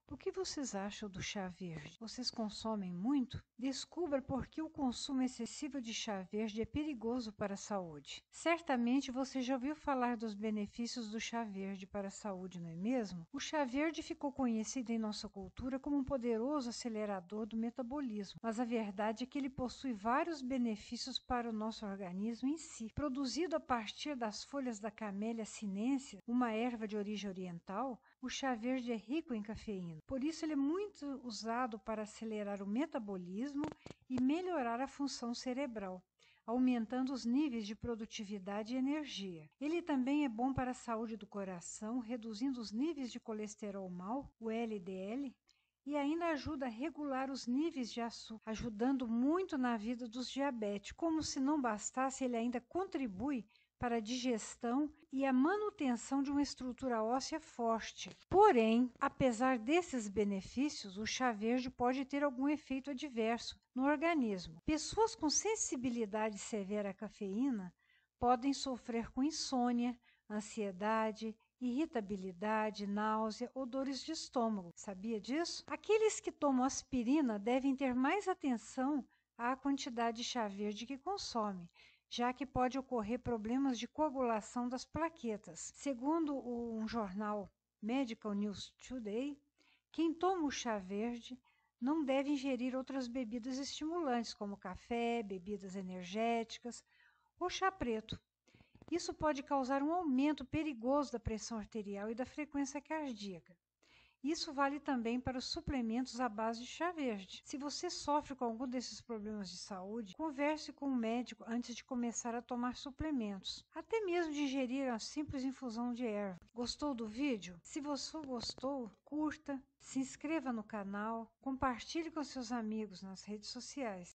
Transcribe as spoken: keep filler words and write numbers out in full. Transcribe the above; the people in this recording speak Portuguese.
O que vocês acham do chá verde? Vocês consomem muito? Descubra por que o consumo excessivo de chá verde é perigoso para a saúde. Certamente você já ouviu falar dos benefícios do chá verde para a saúde, não é mesmo? O chá verde ficou conhecido em nossa cultura como um poderoso acelerador do metabolismo, mas a verdade é que ele possui vários benefícios para o nosso organismo em si. Produzido a partir das folhas da Camellia sinensis, uma erva de origem oriental, o chá verde é rico em cafeína. Por isso, ele é muito usado para acelerar o metabolismo e melhorar a função cerebral, aumentando os níveis de produtividade e energia. Ele também é bom para a saúde do coração, reduzindo os níveis de colesterol mau, o L D L, e ainda ajuda a regular os níveis de açúcar, ajudando muito na vida dos diabéticos. Como se não bastasse, ele ainda contribui para a digestão e a manutenção de uma estrutura óssea forte. Porém, apesar desses benefícios, o chá verde pode ter algum efeito adverso no organismo. Pessoas com sensibilidade severa à cafeína podem sofrer com insônia, ansiedade, irritabilidade, náusea ou dores de estômago. Sabia disso? Aqueles que tomam aspirina devem ter mais atenção à quantidade de chá verde que consomem, já que pode ocorrer problemas de coagulação das plaquetas. Segundo um jornal Medical News Today, quem toma o chá verde não deve ingerir outras bebidas estimulantes, como café, bebidas energéticas ou chá preto. Isso pode causar um aumento perigoso da pressão arterial e da frequência cardíaca. Isso vale também para os suplementos à base de chá verde. Se você sofre com algum desses problemas de saúde, converse com um médico antes de começar a tomar suplementos, até mesmo de ingerir a simples infusão de erva. Gostou do vídeo? Se você gostou, curta, se inscreva no canal, compartilhe com seus amigos nas redes sociais.